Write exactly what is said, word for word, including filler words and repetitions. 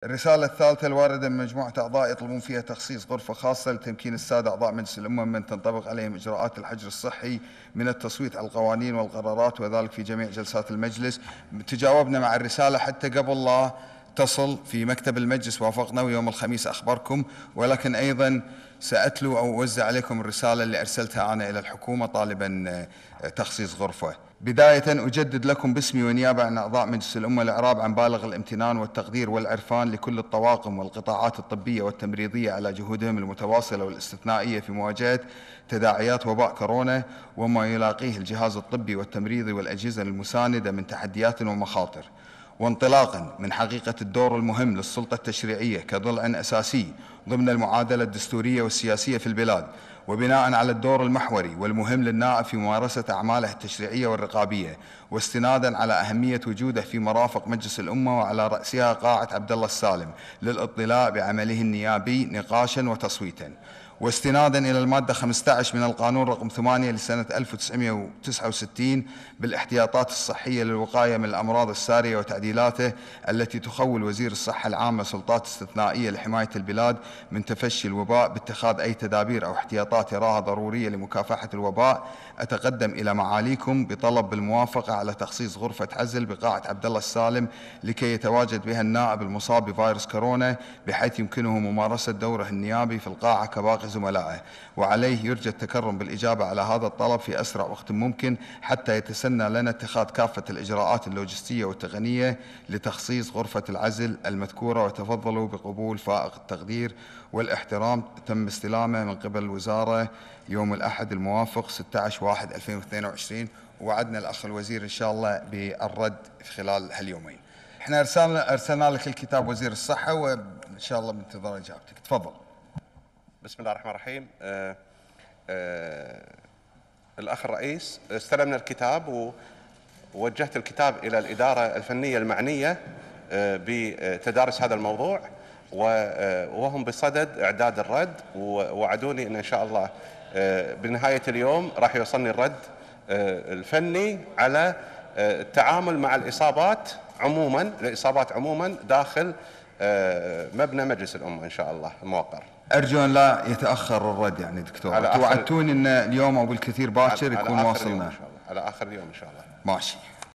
الرسالة الثالثة الواردة من مجموعة أعضاء يطلبون فيها تخصيص غرفة خاصة لتمكين السادة أعضاء مجلس الأمة من تنطبق عليهم إجراءات الحجر الصحي من التصويت على القوانين والقرارات، وذلك في جميع جلسات المجلس. تجاوبنا مع الرسالة حتى قبل لا تصل في مكتب المجلس، وافقنا ويوم الخميس أخبركم، ولكن أيضا سأتلو أو أوزع عليكم الرسالة اللي أرسلتها أنا إلى الحكومة طالبا تخصيص غرفة. بداية أجدد لكم باسمي ونيابة عن أعضاء مجلس الأمة الإعراب عن بالغ الامتنان والتقدير والعرفان لكل الطواقم والقطاعات الطبية والتمريضية على جهودهم المتواصلة والاستثنائية في مواجهة تداعيات وباء كورونا وما يلاقيه الجهاز الطبي والتمريضي والأجهزة المساندة من تحديات ومخاطر. وانطلاقا من حقيقة الدور المهم للسلطة التشريعية كضلع أساسي ضمن المعادلة الدستورية والسياسية في البلاد، وبناء على الدور المحوري والمهم للنائب في ممارسة أعماله التشريعية والرقابية، واستنادا على أهمية وجوده في مرافق مجلس الأمة وعلى رأسها قاعة عبد الله السالم للاطلاع بعمله النيابي نقاشا وتصويتا، واستنادا إلى المادة خمسة عشر من القانون رقم ثمانية لسنة ألف وتسعمئة وتسعة وستين بالاحتياطات الصحية للوقاية من الأمراض السارية وتعديلاته التي تخول وزير الصحة العامة سلطات استثنائية لحماية البلاد من تفشي الوباء باتخاذ أي تدابير أو احتياطات يراها ضرورية لمكافحة الوباء، أتقدم إلى معاليكم بطلب بالموافقة على تخصيص غرفة عزل بقاعة عبد الله السالم لكي يتواجد بها النائب المصاب بفيروس كورونا بحيث يمكنه ممارسة دوره النيابي في القاعة كباقي زملائه، وعليه يرجى التكرم بالإجابة على هذا الطلب في أسرع وقت ممكن حتى يتسنى لنا اتخاذ كافة الإجراءات اللوجستية والتقنية لتخصيص غرفة العزل المذكورة، وتفضلوا بقبول فائق التقدير والاحترام. تم استلامه من قبل الوزارة يوم الأحد الموافق ستة عشر واحد ألفين واثنين وعشرين، ووعدنا الأخ الوزير إن شاء الله بالرد خلال هاليومين. احنا أرسلنا أرسلنا لك الكتاب وزير الصحة، وإن شاء الله بننتظر إجابتك. تفضل. بسم الله الرحمن الرحيم. أه أه الأخ الرئيس، استلمنا الكتاب ووجهت الكتاب إلى الإدارة الفنية المعنية أه بتدارس هذا الموضوع، وهم بصدد إعداد الرد، ووعدوني أن إن شاء الله أه بنهاية اليوم راح يوصلني الرد أه الفني على أه التعامل مع الإصابات عموما الإصابات عموما داخل أه مبنى مجلس الأمة إن شاء الله الموقر. أرجو أن لا يتأخر الرد يعني دكتور، توعدتوني أن اليوم أو بالكثير باكر يكون واصلنا على آخر اليوم إن شاء الله. ماشي.